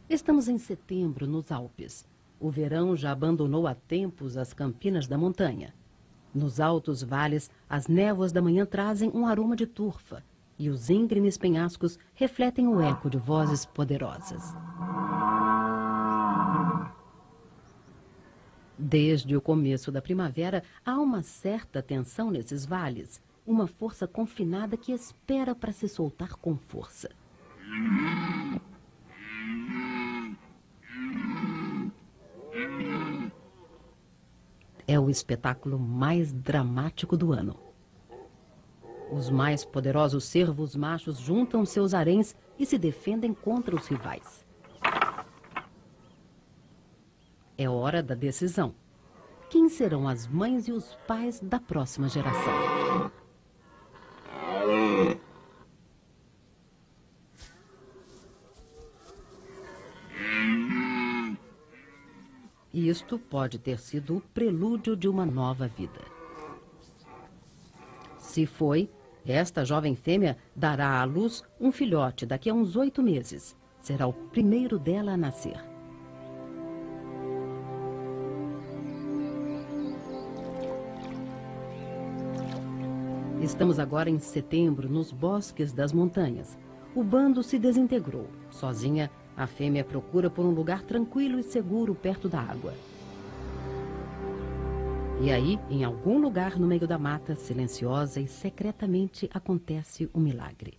Estamos em setembro, nos Alpes. O verão já abandonou há tempos as campinas da montanha. Nos altos vales, as névoas da manhã trazem um aroma de turfa e os íngremes penhascos refletem o eco de vozes poderosas. Desde o começo da primavera, há uma certa tensão nesses vales, uma força confinada que espera para se soltar com força. É o espetáculo mais dramático do ano. Os mais poderosos cervos machos juntam seus haréns e se defendem contra os rivais. É hora da decisão. Quem serão as mães e os pais da próxima geração? Isto pode ter sido o prelúdio de uma nova vida. Se foi, esta jovem fêmea dará à luz um filhote daqui a uns 8 meses. Será o primeiro dela a nascer. Estamos agora em setembro, nos bosques das montanhas. O bando se desintegrou. Sozinha, a fêmea procura por um lugar tranquilo e seguro perto da água. E aí, em algum lugar no meio da mata, silenciosa e secretamente, acontece um milagre.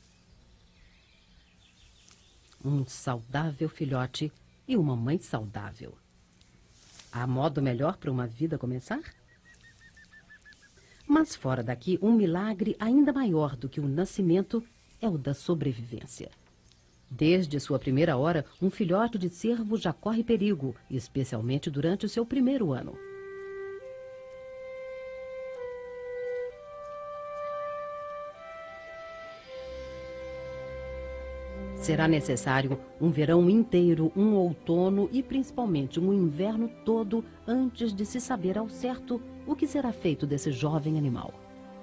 Um saudável filhote e uma mãe saudável. Há modo melhor para uma vida começar? Mas fora daqui, um milagre ainda maior do que o nascimento é o da sobrevivência. Desde sua primeira hora, um filhote de cervo já corre perigo, especialmente durante o seu primeiro ano. Será necessário um verão inteiro, um outono e principalmente um inverno todo antes de se saber ao certo o que será feito desse jovem animal.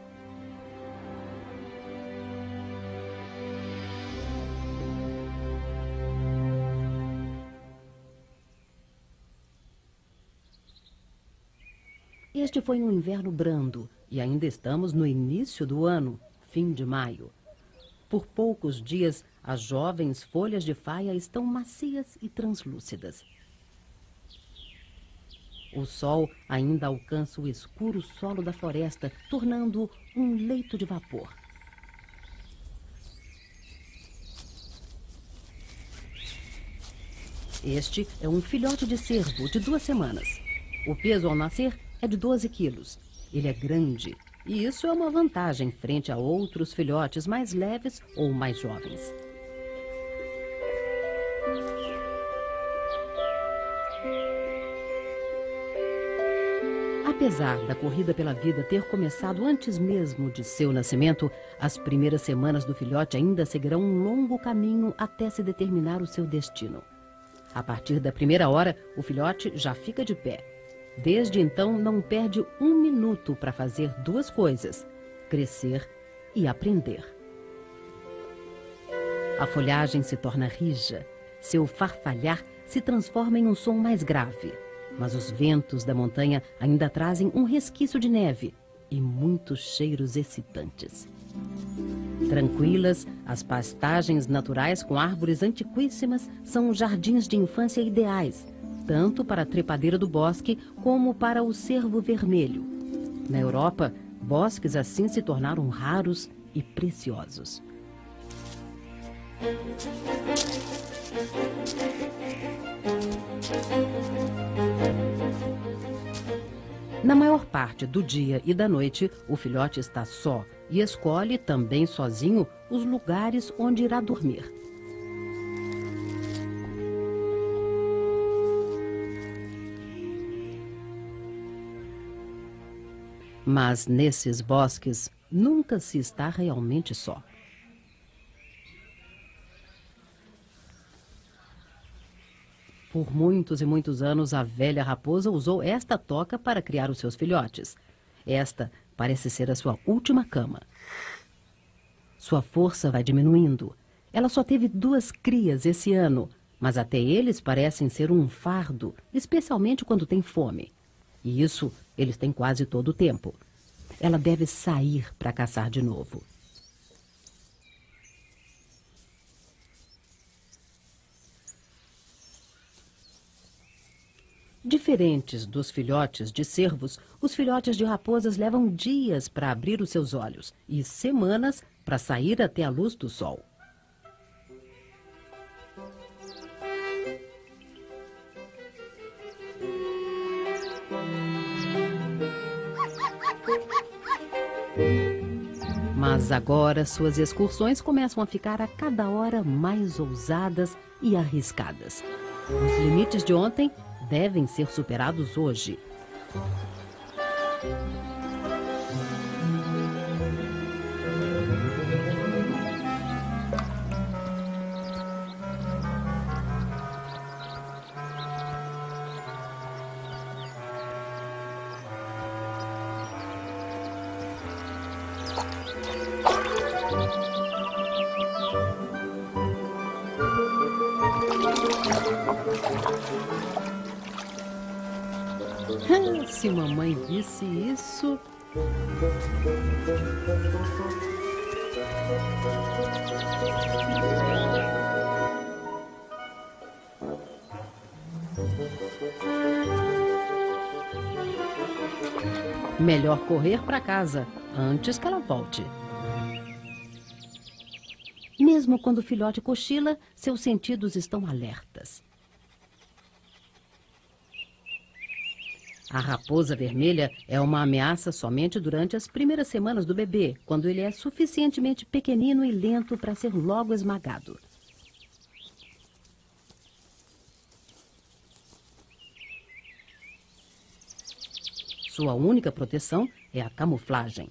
Este foi um inverno brando e ainda estamos no início do ano, fim de maio. Por poucos dias, as jovens folhas de faia estão macias e translúcidas. O sol ainda alcança o escuro solo da floresta, tornando-o um leito de vapor. Este é um filhote de cervo de 2 semanas. O peso ao nascer é de 12 quilos. Ele é grande. E isso é uma vantagem frente a outros filhotes mais leves ou mais jovens. Apesar da corrida pela vida ter começado antes mesmo de seu nascimento, as primeiras semanas do filhote ainda seguirão um longo caminho até se determinar o seu destino. A partir da primeira hora, o filhote já fica de pé. Desde então, não perde 1 minuto para fazer 2 coisas: crescer e aprender. A folhagem se torna rija, seu farfalhar se transforma em um som mais grave. Mas os ventos da montanha ainda trazem um resquício de neve e muitos cheiros excitantes. Tranquilas, as pastagens naturais com árvores antiquíssimas são jardins de infância ideais, tanto para a trepadeira do bosque como para o cervo vermelho. Na Europa, bosques assim se tornaram raros e preciosos. Na maior parte do dia e da noite, o filhote está só e escolhe, também sozinho, os lugares onde irá dormir. Mas nesses bosques, nunca se está realmente só. Por muitos e muitos anos, a velha raposa usou esta toca para criar os seus filhotes. Esta parece ser a sua última cama. Sua força vai diminuindo. Ela só teve 2 crias esse ano, Mas até eles parecem ser um fardo, especialmente quando têm fome. E isso eles têm quase todo o tempo. Ela deve sair para caçar de novo. Diferentes dos filhotes de cervos, os filhotes de raposas levam dias para abrir os seus olhos e semanas para sair até a luz do sol. Mas agora suas excursões começam a ficar a cada hora mais ousadas e arriscadas. Os limites de ontem devem ser superados hoje. Se mamãe visse isso... Melhor correr para casa antes que ela volte. Mesmo quando o filhote cochila, seus sentidos estão alertas. A raposa vermelha é uma ameaça somente durante as primeiras semanas do bebê, quando ele é suficientemente pequenino e lento para ser logo esmagado. Sua única proteção é a camuflagem.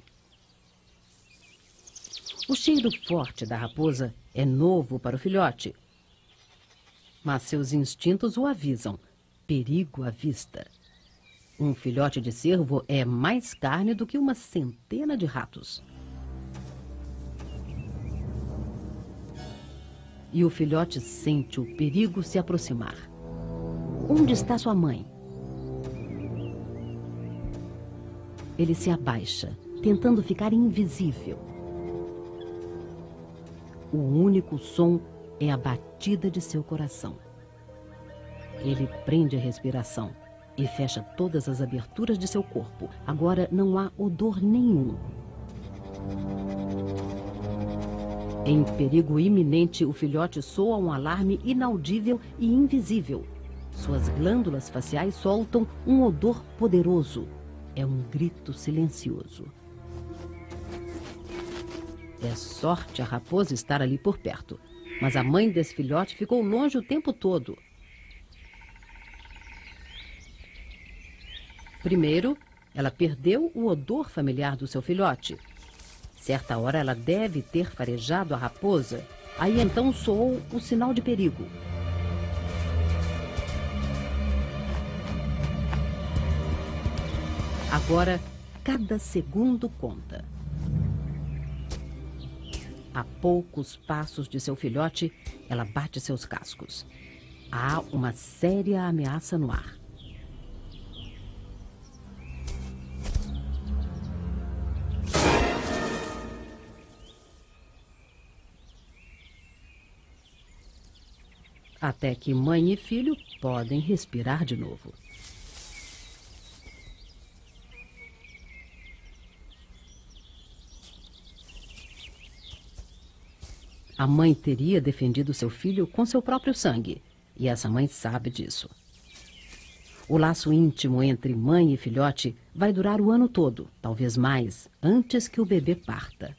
O cheiro forte da raposa é novo para o filhote, mas seus instintos o avisam: perigo à vista. Um filhote de cervo é mais carne do que uma centena de ratos. E o filhote sente o perigo se aproximar. Onde está sua mãe? Ele se abaixa, tentando ficar invisível. O único som é a batida de seu coração. Ele prende a respiração e fecha todas as aberturas de seu corpo. Agora não há odor nenhum. Em perigo iminente, o filhote soa um alarme inaudível e invisível. Suas glândulas faciais soltam um odor poderoso. É um grito silencioso. É sorte a raposa estar ali por perto. Mas a mãe desse filhote ficou longe o tempo todo. Primeiro, ela perdeu o odor familiar do seu filhote. Certa hora ela deve ter farejado a raposa. Aí então soou o sinal de perigo. Agora, cada segundo conta. A poucos passos de seu filhote, ela bate seus cascos. Há uma séria ameaça no ar. Até que mãe e filho podem respirar de novo. A mãe teria defendido seu filho com seu próprio sangue, e essa mãe sabe disso. O laço íntimo entre mãe e filhote vai durar o ano todo, talvez mais, antes que o bebê parta.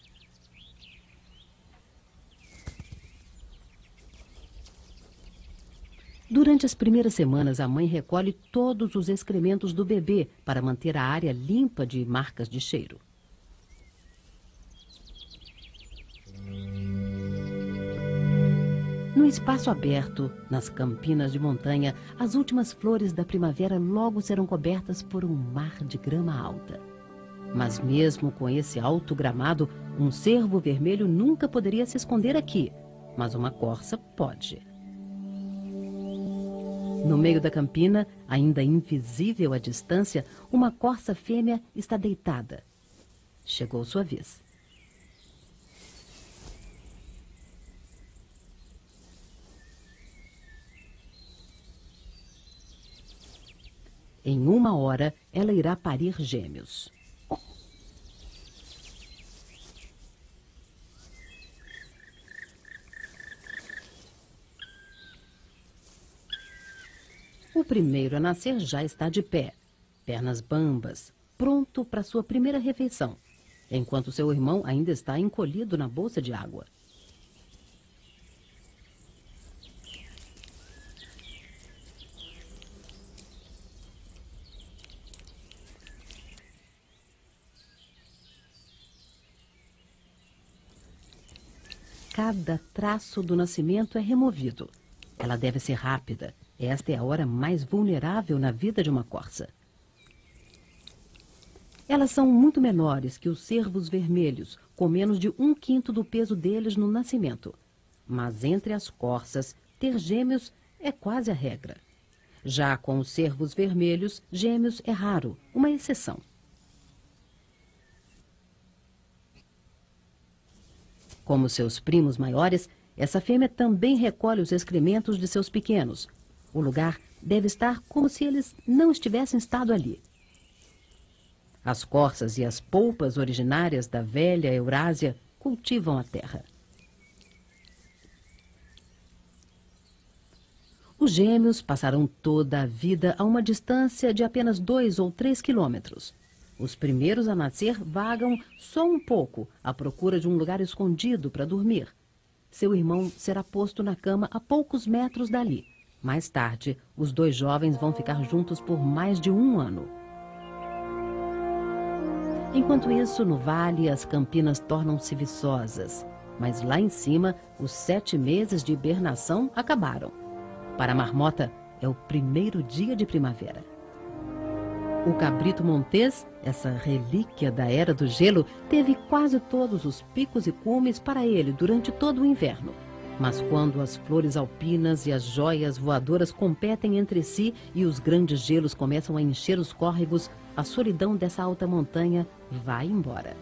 Durante as primeiras semanas, a mãe recolhe todos os excrementos do bebê para manter a área limpa de marcas de cheiro. No espaço aberto, nas campinas de montanha, as últimas flores da primavera logo serão cobertas por um mar de grama alta. Mas mesmo com esse alto gramado, um cervo vermelho nunca poderia se esconder aqui, mas uma corça pode. No meio da campina, ainda invisível à distância, uma corça fêmea está deitada. Chegou sua vez. Em 1 hora, ela irá parir gêmeos. O primeiro a nascer já está de pé, pernas bambas, pronto para sua primeira refeição, enquanto seu irmão ainda está encolhido na bolsa de água. Cada traço do nascimento é removido. Ela deve ser rápida. Esta é a hora mais vulnerável na vida de uma corça. Elas são muito menores que os cervos vermelhos, com menos de 1/5 do peso deles no nascimento. Mas entre as corças, ter gêmeos é quase a regra. Já com os cervos vermelhos, gêmeos é raro, uma exceção. Como seus primos maiores, essa fêmea também recolhe os excrementos de seus pequenos. O lugar deve estar como se eles não estivessem estado ali. As corças e as polpas originárias da velha Eurásia cultivam a terra. Os gêmeos passarão toda a vida a uma distância de apenas 2 ou 3 quilômetros. Os primeiros a nascer vagam só um pouco à procura de um lugar escondido para dormir. Seu irmão será posto na cama a poucos metros dali. Mais tarde, os 2 jovens vão ficar juntos por mais de 1 ano. Enquanto isso, no vale, as campinas tornam-se viçosas. Mas lá em cima, os 7 meses de hibernação acabaram. Para a marmota, é o primeiro dia de primavera. O cabrito montês, essa relíquia da Era do Gelo, teve quase todos os picos e cumes para ele durante todo o inverno. Mas quando as flores alpinas e as joias voadoras competem entre si e os grandes gelos começam a encher os córregos, a solidão dessa alta montanha vai embora.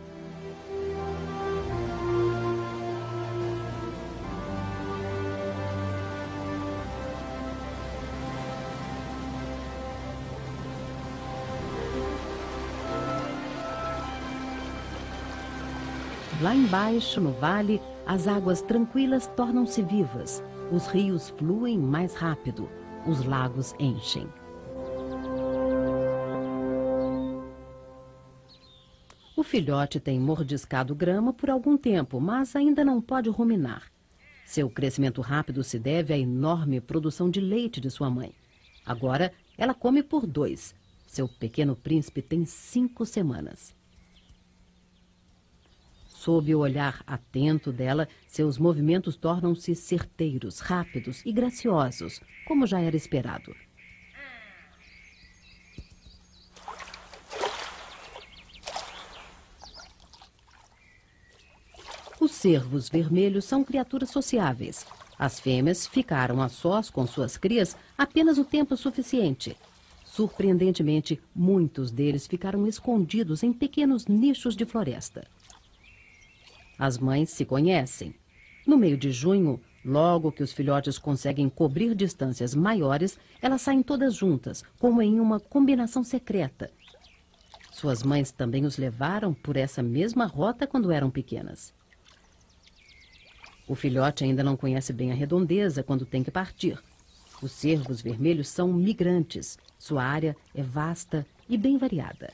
Lá embaixo, no vale, as águas tranquilas tornam-se vivas, os rios fluem mais rápido, os lagos enchem. O filhote tem mordiscado grama por algum tempo, mas ainda não pode ruminar. Seu crescimento rápido se deve à enorme produção de leite de sua mãe. Agora, ela come por 2. Seu pequeno príncipe tem 5 semanas. Sob o olhar atento dela, seus movimentos tornam-se certeiros, rápidos e graciosos, como já era esperado. Os cervos vermelhos são criaturas sociáveis. As fêmeas ficaram a sós com suas crias apenas o tempo suficiente. Surpreendentemente, muitos deles ficaram escondidos em pequenos nichos de floresta. As mães se conhecem. No meio de junho, logo que os filhotes conseguem cobrir distâncias maiores, elas saem todas juntas, como em uma combinação secreta. Suas mães também os levaram por essa mesma rota quando eram pequenas. O filhote ainda não conhece bem a redondeza quando tem que partir. Os cervos vermelhos são migrantes. Sua área é vasta e bem variada.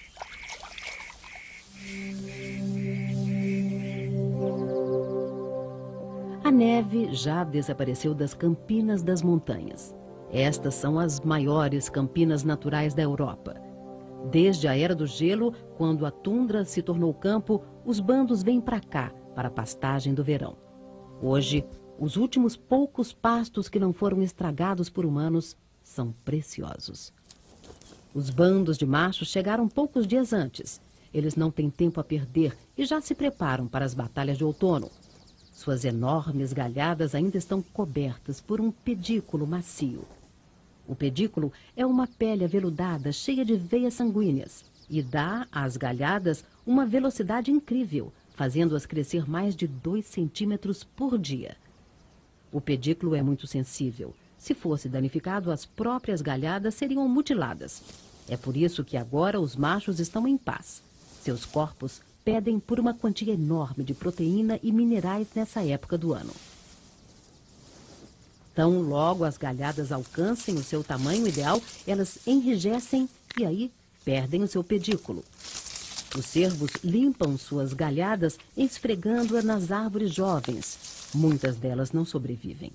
A neve já desapareceu das campinas das montanhas. Estas são as maiores campinas naturais da Europa. Desde a Era do Gelo, quando a tundra se tornou campo, os bandos vêm para cá, para a pastagem do verão. Hoje, os últimos poucos pastos que não foram estragados por humanos são preciosos. Os bandos de machos chegaram poucos dias antes. Eles não têm tempo a perder e já se preparam para as batalhas de outono. Suas enormes galhadas ainda estão cobertas por um pedículo macio. O pedículo é uma pele aveludada cheia de veias sanguíneas e dá às galhadas uma velocidade incrível, fazendo-as crescer mais de 2 centímetros por dia. O pedículo é muito sensível. Se fosse danificado, as próprias galhadas seriam mutiladas. É por isso que agora os machos estão em paz. Seus corpos pedem por uma quantia enorme de proteína e minerais nessa época do ano. Tão logo as galhadas alcancem o seu tamanho ideal, elas enrijecem e aí perdem o seu pedículo. Os cervos limpam suas galhadas esfregando-a nas árvores jovens. Muitas delas não sobrevivem.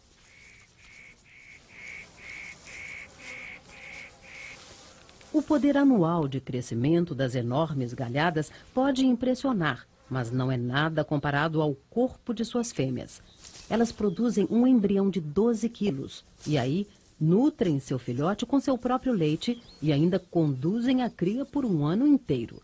O poder anual de crescimento das enormes galhadas pode impressionar, mas não é nada comparado ao corpo de suas fêmeas. Elas produzem um embrião de 12 quilos e aí nutrem seu filhote com seu próprio leite e ainda conduzem a cria por um ano inteiro.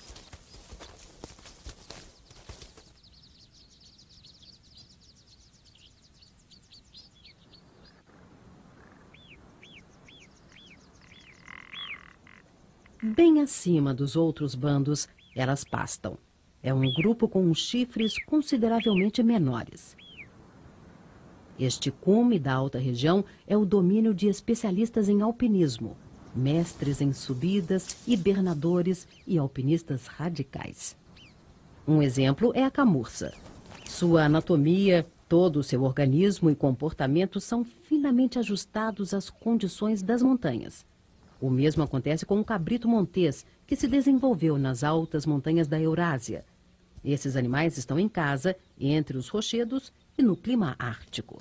Bem acima dos outros bandos, elas pastam. É um grupo com chifres consideravelmente menores. Este cume da alta região é o domínio de especialistas em alpinismo, mestres em subidas, hibernadores e alpinistas radicais. Um exemplo é a camurça. Sua anatomia, todo o seu organismo e comportamento são finamente ajustados às condições das montanhas. O mesmo acontece com o cabrito montês, que se desenvolveu nas altas montanhas da Eurásia. Esses animais estão em casa, entre os rochedos e no clima ártico.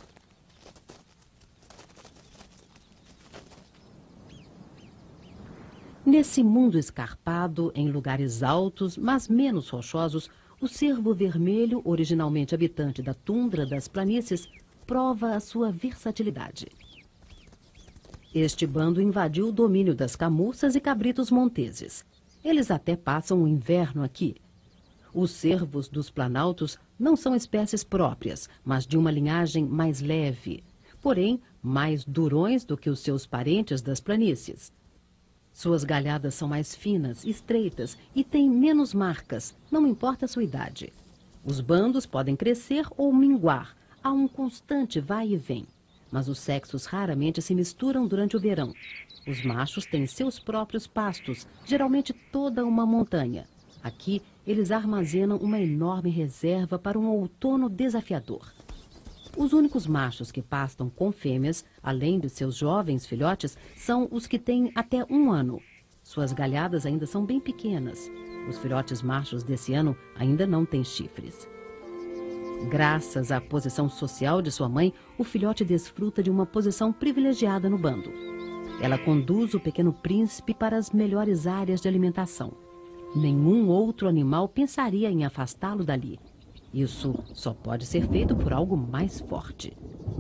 Nesse mundo escarpado, em lugares altos, mas menos rochosos, o cervo vermelho, originalmente habitante da tundra das planícies, prova a sua versatilidade. Este bando invadiu o domínio das camurças e cabritos monteses. Eles até passam o inverno aqui. Os cervos dos planaltos não são espécies próprias, mas de uma linhagem mais leve, porém mais durões do que os seus parentes das planícies. Suas galhadas são mais finas, estreitas e têm menos marcas, não importa a sua idade. Os bandos podem crescer ou minguar, há um constante vai e vem. Mas os sexos raramente se misturam durante o verão. Os machos têm seus próprios pastos, geralmente toda uma montanha. Aqui, eles armazenam uma enorme reserva para um outono desafiador. Os únicos machos que pastam com fêmeas, além de seus jovens filhotes, são os que têm até 1 ano. Suas galhadas ainda são bem pequenas. Os filhotes machos desse ano ainda não têm chifres. Graças à posição social de sua mãe, o filhote desfruta de uma posição privilegiada no bando. Ela conduz o pequeno príncipe para as melhores áreas de alimentação. Nenhum outro animal pensaria em afastá-lo dali. Isso só pode ser feito por algo mais forte.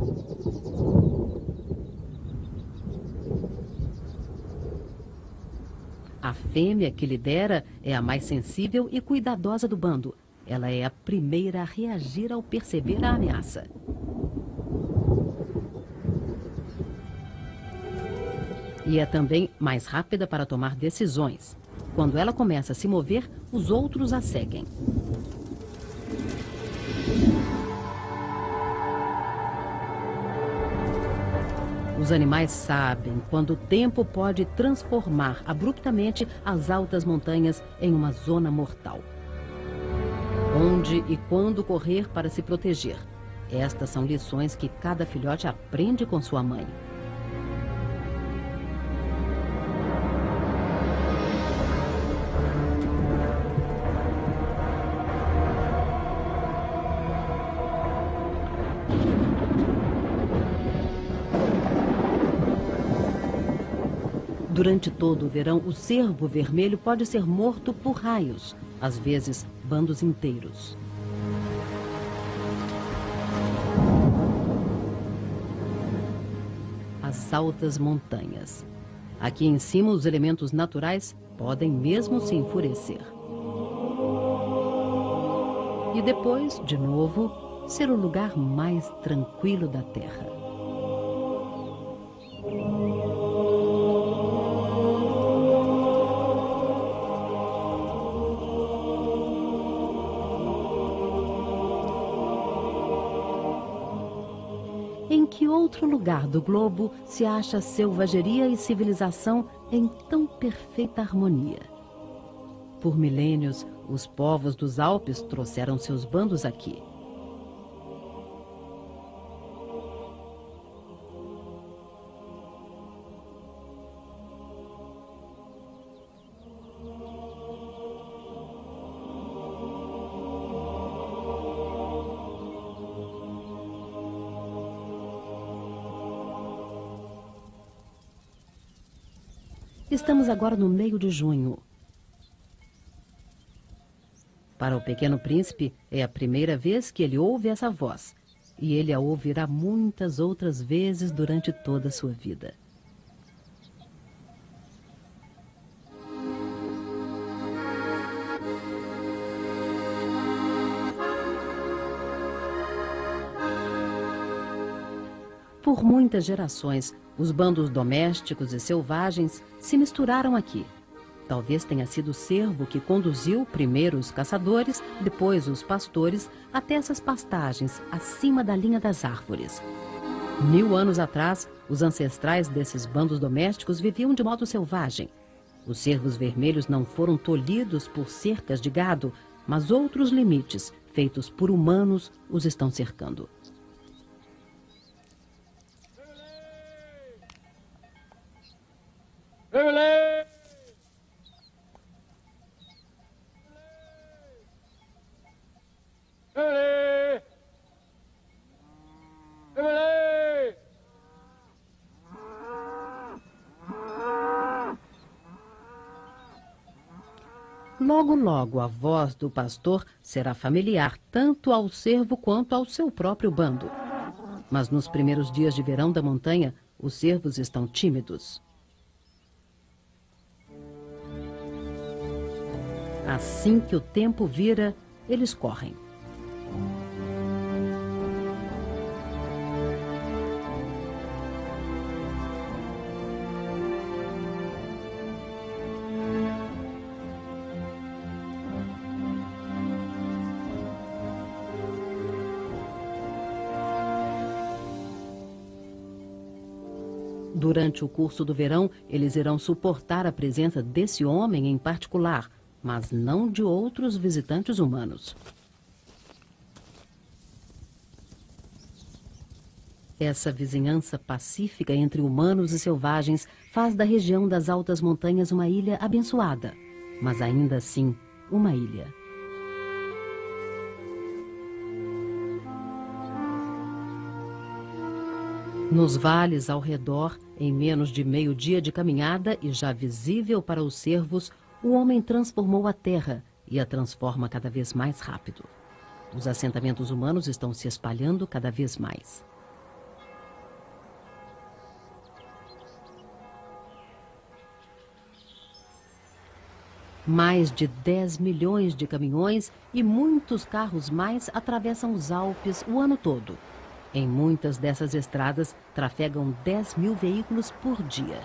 A fêmea que lidera é a mais sensível e cuidadosa do bando. Ela é a primeira a reagir ao perceber a ameaça. E é também mais rápida para tomar decisões. Quando ela começa a se mover, os outros a seguem. Os animais sabem quando o tempo pode transformar abruptamente as altas montanhas em uma zona mortal. Onde e quando correr para se proteger. Estas são lições que cada filhote aprende com sua mãe. Durante todo o verão, o cervo vermelho pode ser morto por raios, às vezes bandos inteiros. As altas montanhas. Aqui em cima, os elementos naturais podem mesmo se enfurecer. E depois, de novo, ser o lugar mais tranquilo da Terra. Em que outro lugar do globo se acha selvageria e civilização em tão perfeita harmonia? Por milênios, os povos dos Alpes trouxeram seus bandos aqui. Estamos agora no meio de junho. Para o pequeno príncipe, é a primeira vez que ele ouve essa voz. E ele a ouvirá muitas outras vezes durante toda a sua vida. Por muitas gerações, os bandos domésticos e selvagens se misturaram aqui. Talvez tenha sido o cervo que conduziu primeiro os caçadores, depois os pastores, até essas pastagens acima da linha das árvores. 1000 anos atrás, os ancestrais desses bandos domésticos viviam de modo selvagem. Os cervos vermelhos não foram tolhidos por cercas de gado, mas outros limites, feitos por humanos, os estão cercando. Logo, logo, a voz do pastor será familiar tanto ao cervo quanto ao seu próprio bando. Mas nos primeiros dias de verão da montanha, os cervos estão tímidos. Assim que o tempo vira, eles correm. Durante o curso do verão, eles irão suportar a presença desse homem em particular, mas não de outros visitantes humanos. Essa vizinhança pacífica entre humanos e selvagens faz da região das altas montanhas uma ilha abençoada, mas ainda assim uma ilha. Nos vales ao redor, em menos de meio-dia de caminhada e já visível para os cervos, o homem transformou a terra e a transforma cada vez mais rápido. Os assentamentos humanos estão se espalhando cada vez mais. Mais de 10 milhões de caminhões e muitos carros mais atravessam os Alpes o ano todo. Em muitas dessas estradas, trafegam 10.000 veículos por dia.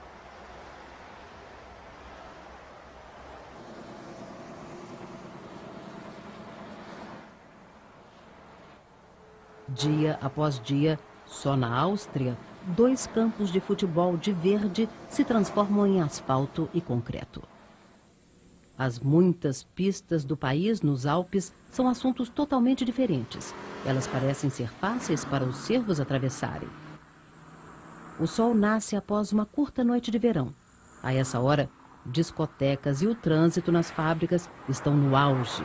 Dia após dia, só na Áustria, 2 campos de futebol de verde se transformam em asfalto e concreto. As muitas pistas do país nos Alpes são assuntos totalmente diferentes. Elas parecem ser fáceis para os cervos atravessarem. O sol nasce após uma curta noite de verão. A essa hora, discotecas e o trânsito nas fábricas estão no auge.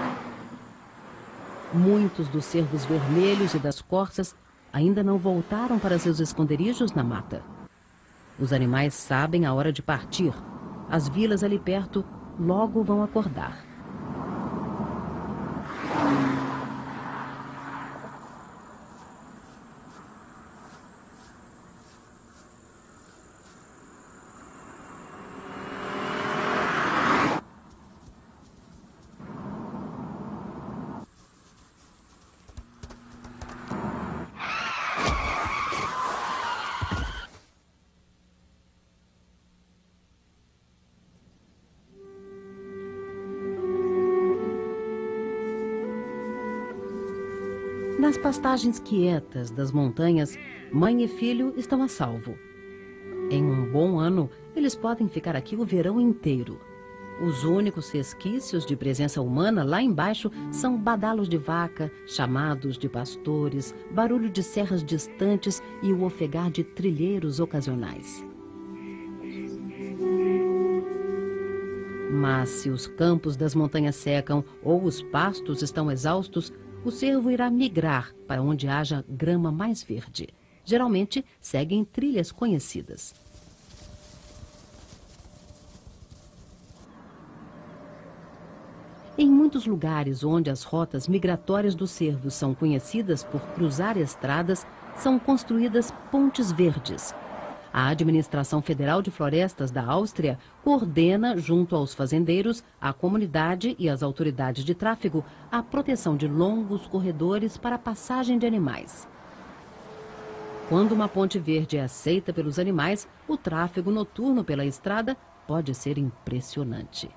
Muitos dos cervos vermelhos e das corças ainda não voltaram para seus esconderijos na mata. Os animais sabem a hora de partir. As vilas ali perto logo vão acordar. Nas pastagens quietas das montanhas, mãe e filho estão a salvo. Em um bom ano, eles podem ficar aqui o verão inteiro. Os únicos resquícios de presença humana lá embaixo são badalos de vaca, chamados de pastores, barulho de serras distantes e o ofegar de trilheiros ocasionais. Mas se os campos das montanhas secam ou os pastos estão exaustos, o cervo irá migrar para onde haja grama mais verde. Geralmente seguem trilhas conhecidas. Em muitos lugares onde as rotas migratórias dos cervos são conhecidas por cruzar estradas, são construídas pontes verdes. A Administração Federal de Florestas da Áustria coordena, junto aos fazendeiros, a comunidade e as autoridades de tráfego, a proteção de longos corredores para a passagem de animais. Quando uma ponte verde é aceita pelos animais, o tráfego noturno pela estrada pode ser impressionante.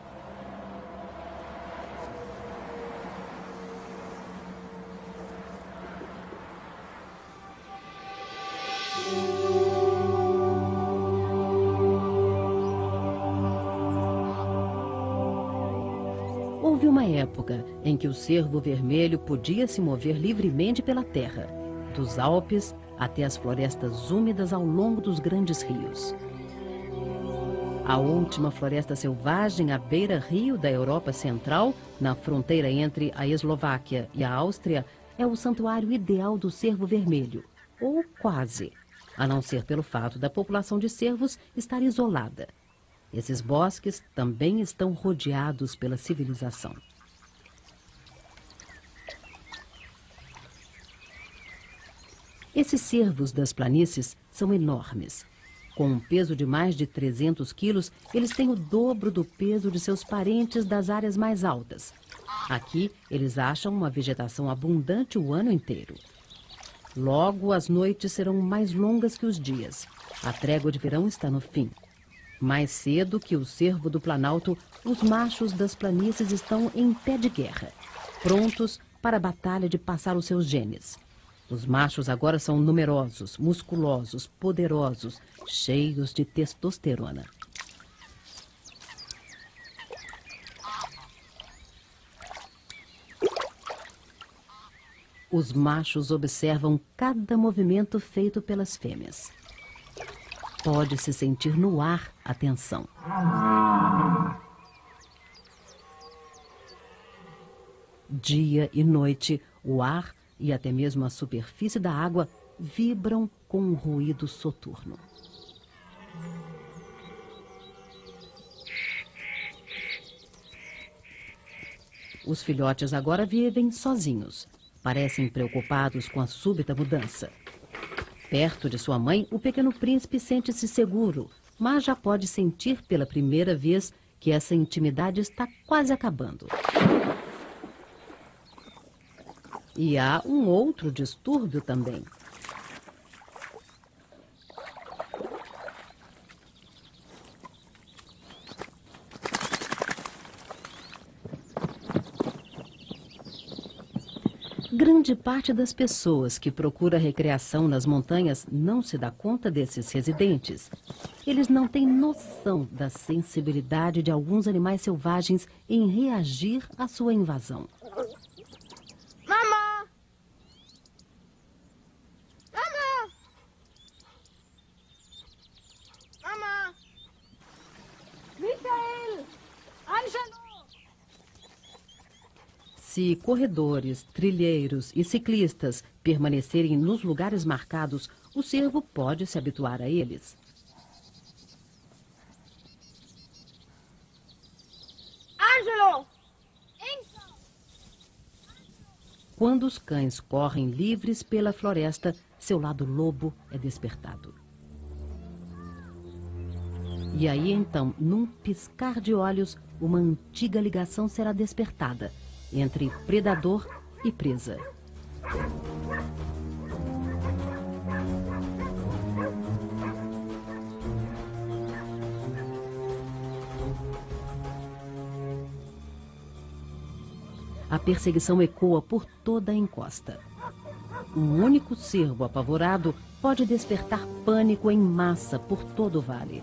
Houve uma época em que o cervo vermelho podia se mover livremente pela terra, dos Alpes até as florestas úmidas ao longo dos grandes rios. A última floresta selvagem à beira-rio da Europa Central, na fronteira entre a Eslováquia e a Áustria, é o santuário ideal do cervo vermelho, ou quase, a não ser pelo fato da população de cervos estar isolada. Esses bosques também estão rodeados pela civilização. Esses cervos das planícies são enormes. Com um peso de mais de 300 quilos, eles têm o dobro do peso de seus parentes das áreas mais altas. Aqui, eles acham uma vegetação abundante o ano inteiro. Logo, as noites serão mais longas que os dias. A trégua de verão está no fim. Mais cedo que o cervo do Planalto, os machos das planícies estão em pé de guerra, prontos para a batalha de passar os seus genes. Os machos agora são numerosos, musculosos, poderosos, cheios de testosterona. Os machos observam cada movimento feito pelas fêmeas. Pode-se sentir no ar a tensão. Dia e noite, o ar e até mesmo a superfície da água vibram com um ruído soturno. Os filhotes agora vivem sozinhos. Parecem preocupados com a súbita mudança. Perto de sua mãe, o pequeno príncipe sente-se seguro, mas já pode sentir pela primeira vez que essa intimidade está quase acabando. E há um outro distúrbio também. Grande parte das pessoas que procura recreação nas montanhas não se dá conta desses residentes. Eles não têm noção da sensibilidade de alguns animais selvagens em reagir à sua invasão. Mama! Mama! Mama! Michael! Angelo! Se corredores, trilheiros e ciclistas permanecerem nos lugares marcados, o cervo pode se habituar a eles. Angelo! Quando os cães correm livres pela floresta, seu lado lobo é despertado. E aí então, num piscar de olhos, uma antiga ligação será despertada entre predador e presa. A perseguição ecoa por toda a encosta. Um único cervo apavorado pode despertar pânico em massa por todo o vale.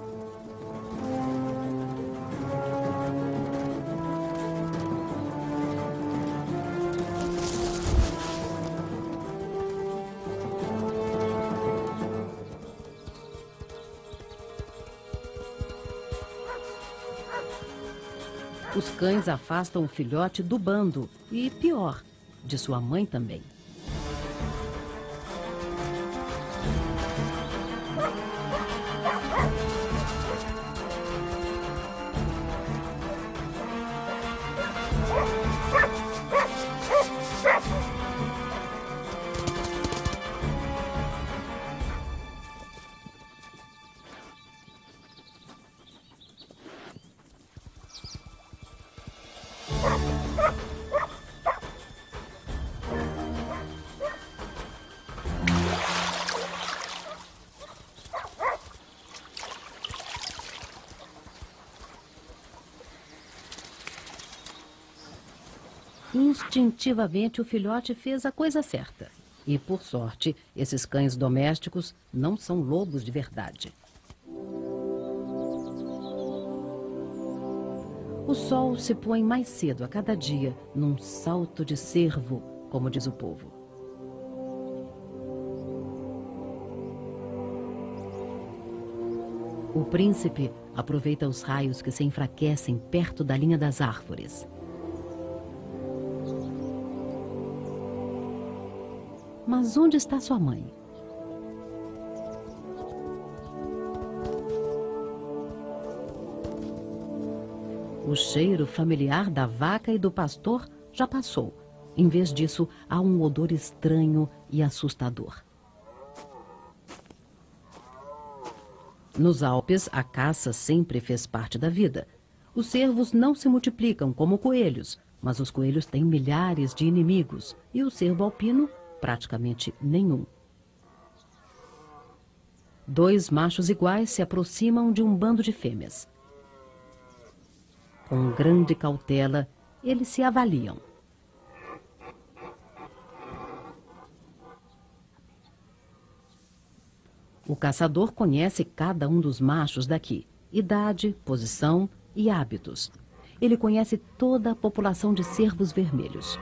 Os cães afastam o filhote do bando e, pior, de sua mãe também. Instintivamente, o filhote fez a coisa certa. E, por sorte, esses cães domésticos não são lobos de verdade. O sol se põe mais cedo a cada dia, num salto de cervo, como diz o povo. O príncipe aproveita os raios que se enfraquecem perto da linha das árvores. Mas onde está sua mãe? O cheiro familiar da vaca e do pastor já passou. Em vez disso, há um odor estranho e assustador. Nos Alpes, a caça sempre fez parte da vida. Os cervos não se multiplicam como coelhos, mas os coelhos têm milhares de inimigos e o cervo alpino praticamente nenhum. Dois machos iguais se aproximam de um bando de fêmeas. Com grande cautela, eles se avaliam. O caçador conhece cada um dos machos daqui, idade, posição e hábitos. Ele conhece toda a população de cervos vermelhos.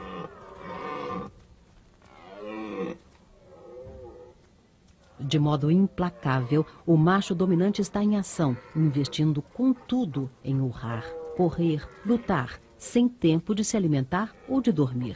De modo implacável, o macho dominante está em ação, investindo com tudo em urrar, correr, lutar, sem tempo de se alimentar ou de dormir.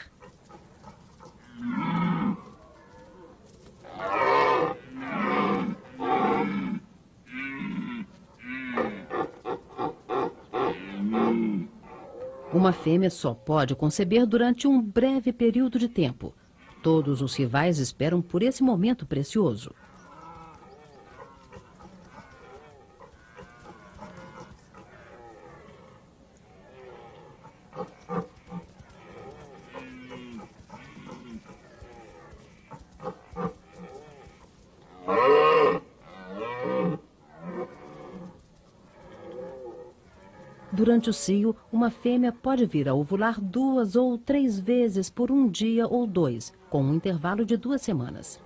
Uma fêmea só pode conceber durante um breve período de tempo. Todos os rivais esperam por esse momento precioso. Durante o cio, uma fêmea pode vir a ovular 2 ou 3 vezes por um dia ou 2, com um intervalo de 2 semanas.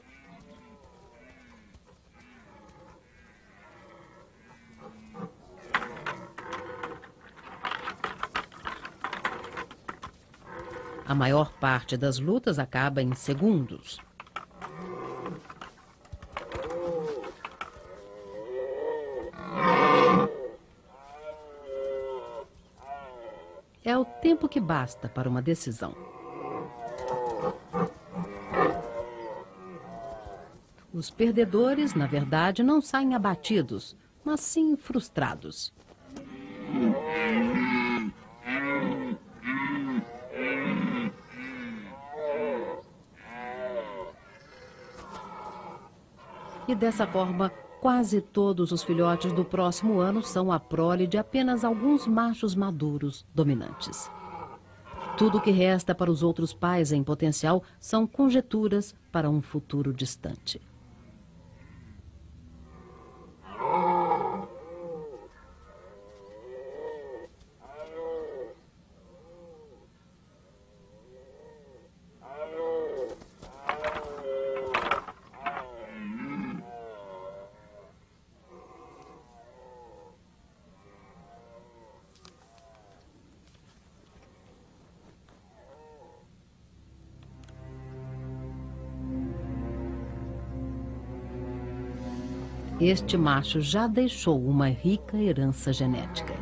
A maior parte das lutas acaba em segundos. É o tempo que basta para uma decisão. Os perdedores, na verdade, não saem abatidos, mas sim frustrados. E dessa forma, quase todos os filhotes do próximo ano são a prole de apenas alguns machos maduros dominantes. Tudo o que resta para os outros pais em potencial são conjecturas para um futuro distante. Este macho já deixou uma rica herança genética.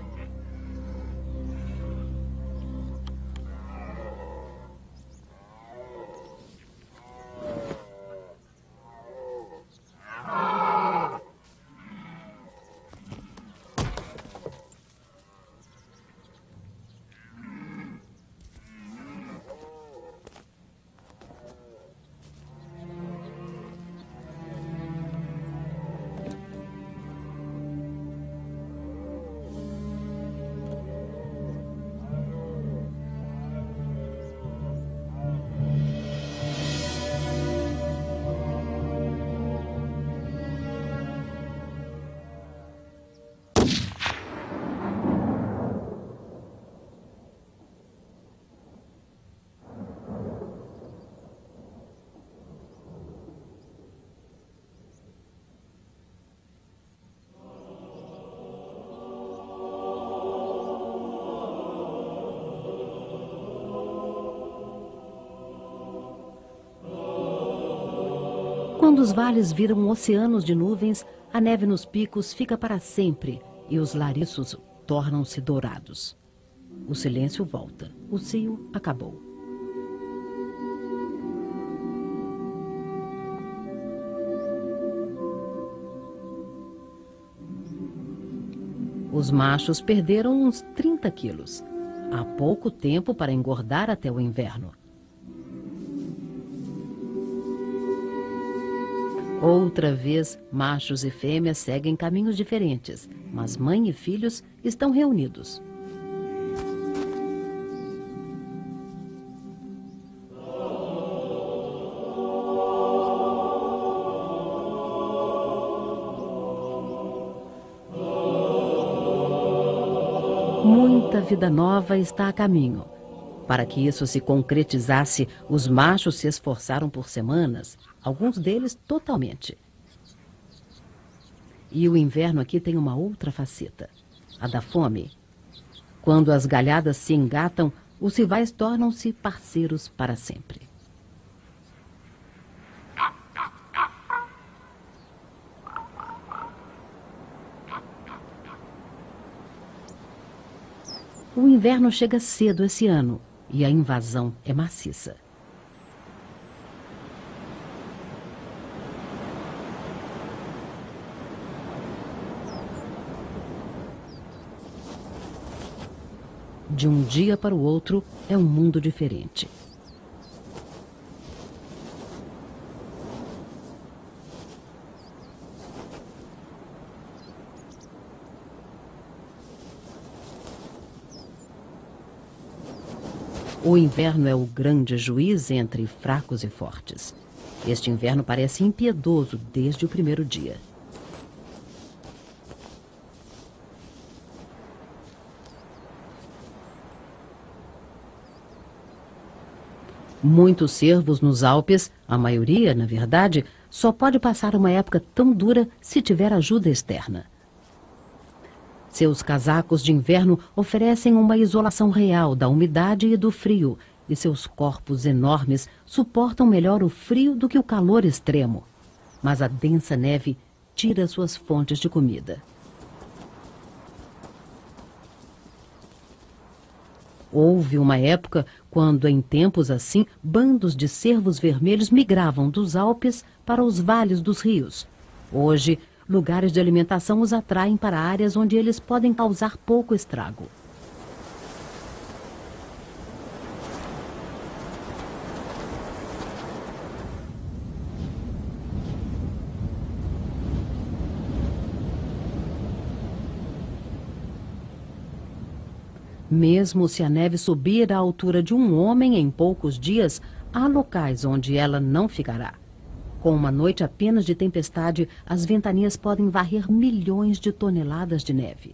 Quando os vales viram oceanos de nuvens, a neve nos picos fica para sempre e os lariços tornam-se dourados. O silêncio volta. O cio acabou. Os machos perderam uns 30 quilos. Há pouco tempo para engordar até o inverno. Outra vez, machos e fêmeas seguem caminhos diferentes, mas mãe e filhos estão reunidos. Muita vida nova está a caminho. Para que isso se concretizasse, os machos se esforçaram por semanas, alguns deles totalmente. E o inverno aqui tem uma outra faceta, a da fome. Quando as galhadas se engatam, os rivais tornam-se parceiros para sempre. O inverno chega cedo esse ano e a invasão é maciça. De um dia para o outro é um mundo diferente. O inverno é o grande juiz entre fracos e fortes. Este inverno parece impiedoso desde o primeiro dia. Muitos cervos nos Alpes, a maioria, na verdade, só pode passar uma época tão dura se tiver ajuda externa. Seus casacos de inverno oferecem uma isolação real da umidade e do frio, e seus corpos enormes suportam melhor o frio do que o calor extremo. Mas a densa neve tira suas fontes de comida. Houve uma época quando, em tempos assim, bandos de cervos vermelhos migravam dos Alpes para os vales dos rios. Hoje, lugares de alimentação os atraem para áreas onde eles podem causar pouco estrago. Mesmo se a neve subir à altura de um homem em poucos dias, há locais onde ela não ficará. Com uma noite apenas de tempestade, as ventanias podem varrer milhões de toneladas de neve.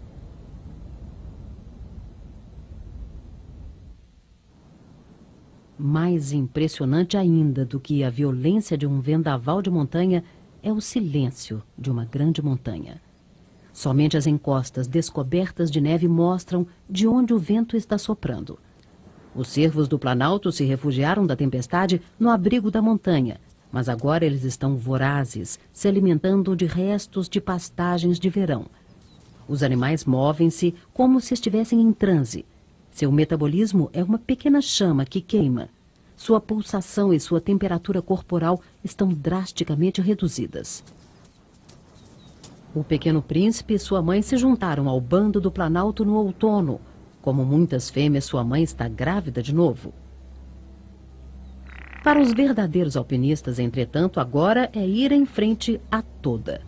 Mais impressionante ainda do que a violência de um vendaval de montanha é o silêncio de uma grande montanha. Somente as encostas descobertas de neve mostram de onde o vento está soprando. Os cervos do Planalto se refugiaram da tempestade no abrigo da montanha, mas agora eles estão vorazes, se alimentando de restos de pastagens de verão. Os animais movem-se como se estivessem em transe. Seu metabolismo é uma pequena chama que queima. Sua pulsação e sua temperatura corporal estão drasticamente reduzidas. O Pequeno Príncipe e sua mãe se juntaram ao bando do Planalto no outono. Como muitas fêmeas, sua mãe está grávida de novo. Para os verdadeiros alpinistas, entretanto, agora é ir em frente a toda.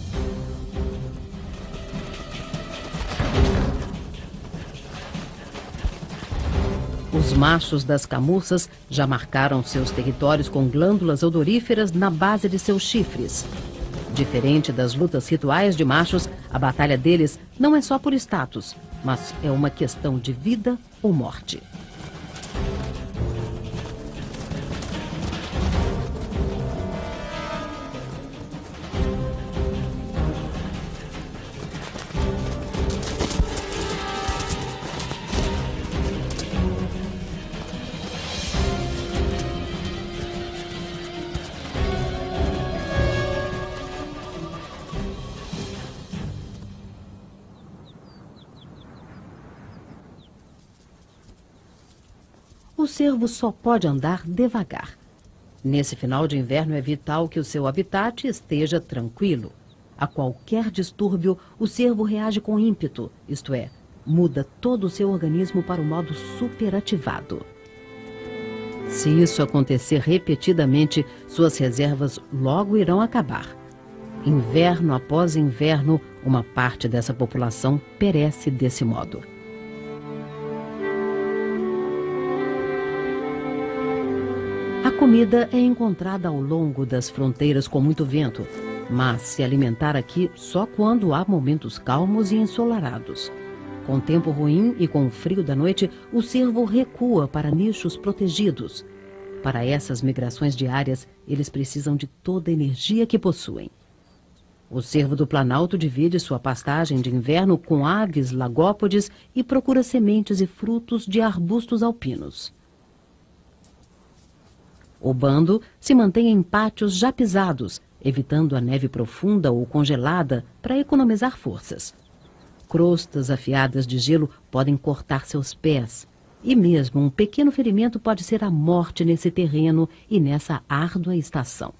Os machos das camurças já marcaram seus territórios com glândulas odoríferas na base de seus chifres. Diferente das lutas rituais de machos, a batalha deles não é só por status, mas é uma questão de vida ou morte. O cervo só pode andar devagar. Nesse final de inverno é vital que o seu habitat esteja tranquilo. A qualquer distúrbio, o cervo reage com ímpeto, isto é, muda todo o seu organismo para o modo superativado. Se isso acontecer repetidamente, suas reservas logo irão acabar. Inverno após inverno, uma parte dessa população perece desse modo. A comida é encontrada ao longo das fronteiras com muito vento, mas se alimentar aqui só quando há momentos calmos e ensolarados. Com tempo ruim e com o frio da noite, o cervo recua para nichos protegidos. Para essas migrações diárias, eles precisam de toda a energia que possuem. O cervo do Planalto divide sua pastagem de inverno com aves lagópodes e procura sementes e frutos de arbustos alpinos. O bando se mantém em pátios já pisados, evitando a neve profunda ou congelada para economizar forças. Crostas afiadas de gelo podem cortar seus pés. E mesmo um pequeno ferimento pode ser a morte nesse terreno e nessa árdua estação.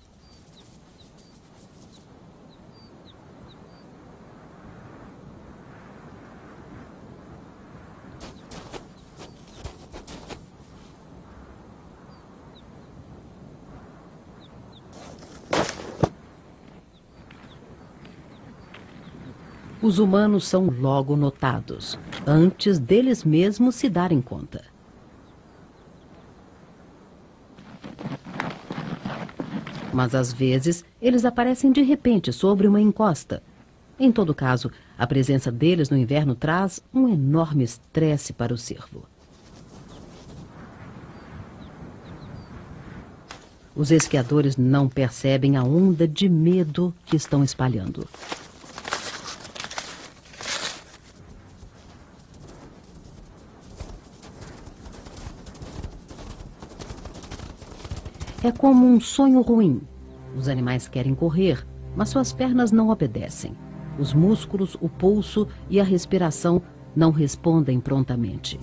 Os humanos são logo notados, antes deles mesmos se darem conta. Mas às vezes, eles aparecem de repente sobre uma encosta. Em todo caso, a presença deles no inverno traz um enorme estresse para o cervo. Os esquiadores não percebem a onda de medo que estão espalhando. É como um sonho ruim. Os animais querem correr, mas suas pernas não obedecem. Os músculos, o pulso e a respiração não respondem prontamente.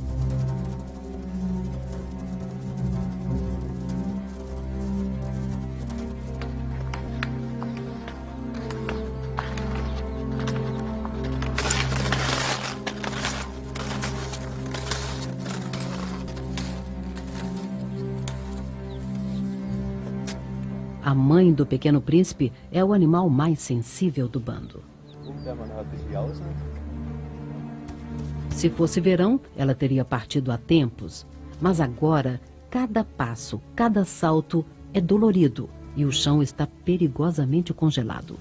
A mãe do Pequeno Príncipe é o animal mais sensível do bando. Se fosse verão, ela teria partido há tempos. Mas agora, cada passo, cada salto é dolorido e o chão está perigosamente congelado.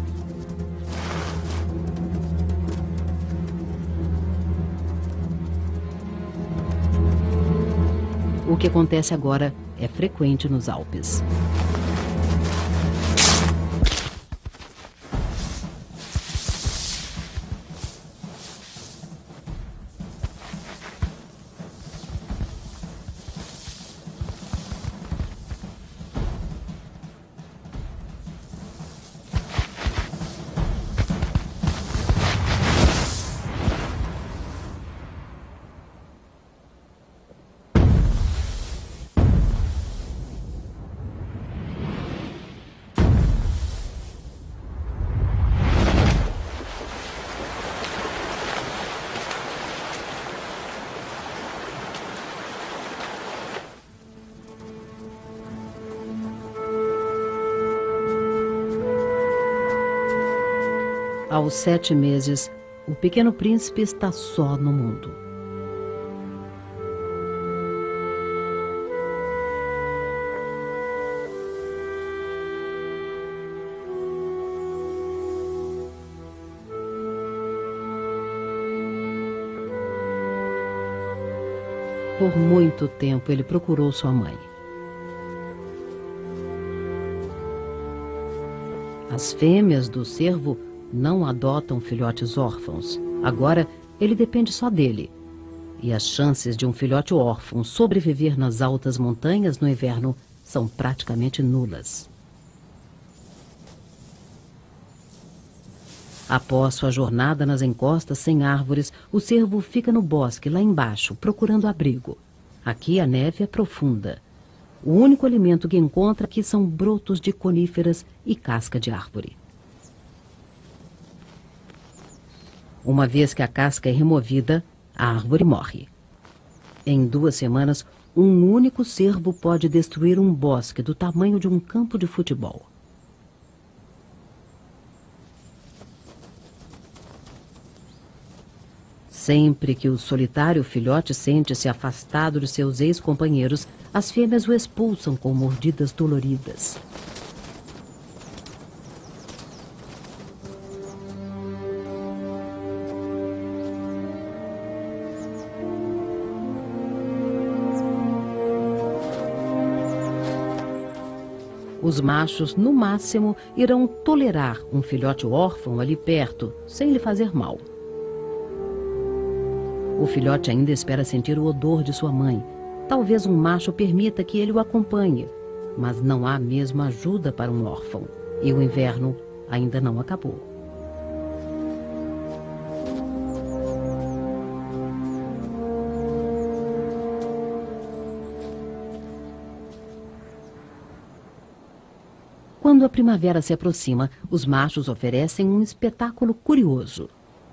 O que acontece agora é frequente nos Alpes. Aos 7 meses, o pequeno príncipe está só no mundo. Por muito tempo ele procurou sua mãe. As fêmeas do cervo não adotam filhotes órfãos. Agora ele depende só dele. E as chances de um filhote órfão sobreviver nas altas montanhas no inverno são praticamente nulas. Após sua jornada nas encostas sem árvores, o cervo fica no bosque lá embaixo, procurando abrigo. Aqui a neve é profunda. O único alimento que encontra aqui são brotos de coníferas e casca de árvore. Uma vez que a casca é removida, a árvore morre. Em 2 semanas, um único cervo pode destruir um bosque do tamanho de um campo de futebol. Sempre que o solitário filhote sente-se afastado de seus ex-companheiros, as fêmeas o expulsam com mordidas doloridas. Os machos, no máximo, irão tolerar um filhote órfão ali perto, sem lhe fazer mal. O filhote ainda espera sentir o odor de sua mãe. Talvez um macho permita que ele o acompanhe, mas não há mesmo ajuda para um órfão. E o inverno ainda não acabou. Quando a primavera se aproxima, os machos oferecem um espetáculo curioso.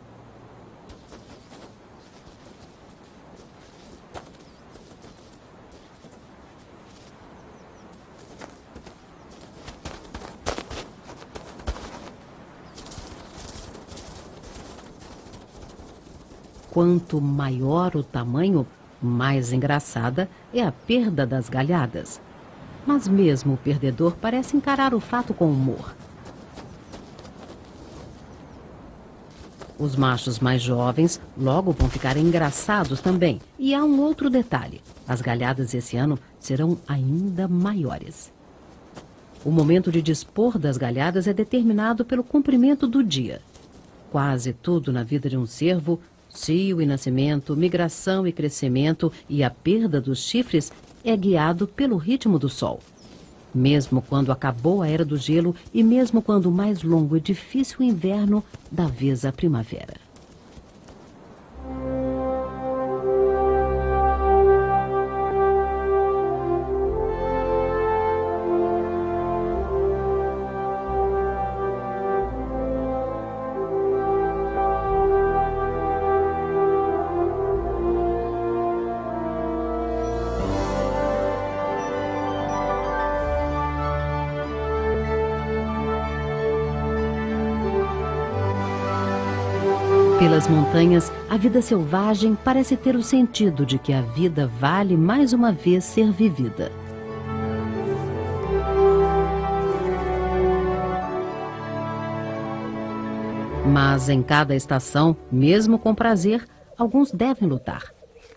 Quanto maior o tamanho, mais engraçada é a perda das galhadas. Mas mesmo o perdedor parece encarar o fato com humor. Os machos mais jovens logo vão ficar engraçados também. E há um outro detalhe: as galhadas esse ano serão ainda maiores. O momento de dispor das galhadas é determinado pelo comprimento do dia. Quase tudo na vida de um cervo, cio e nascimento, migração e crescimento e a perda dos chifres, é guiado pelo ritmo do sol. Mesmo quando acabou a era do gelo e mesmo quando o mais longo e difícil inverno dá vez à primavera. Pelas montanhas, a vida selvagem parece ter o sentido de que a vida vale mais uma vez ser vivida. Mas em cada estação, mesmo com prazer, alguns devem lutar.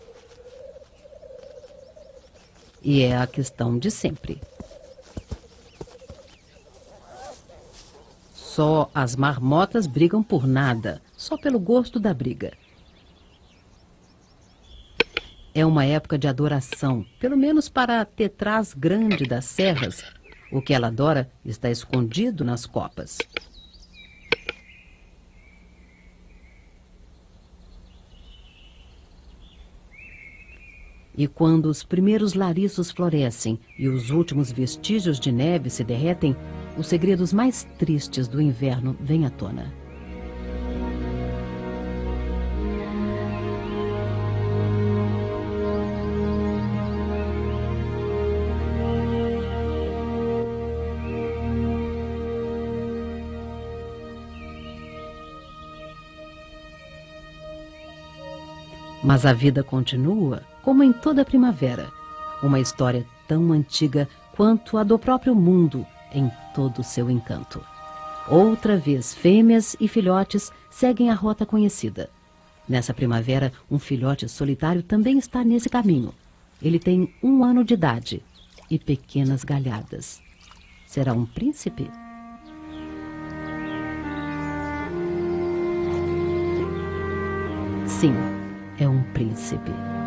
E é a questão de sempre. Só as marmotas brigam por nada, só pelo gosto da briga. É uma época de adoração, pelo menos para a tetrás grande das serras. O que ela adora está escondido nas copas. E quando os primeiros lariços florescem e os últimos vestígios de neve se derretem, os segredos mais tristes do inverno vêm à tona. Mas a vida continua como em toda a primavera, uma história tão antiga quanto a do próprio mundo em todo o seu encanto. Outra vez, fêmeas e filhotes seguem a rota conhecida. Nessa primavera, um filhote solitário também está nesse caminho. Ele tem 1 ano de idade e pequenas galhadas. Será um príncipe? Sim, é um príncipe.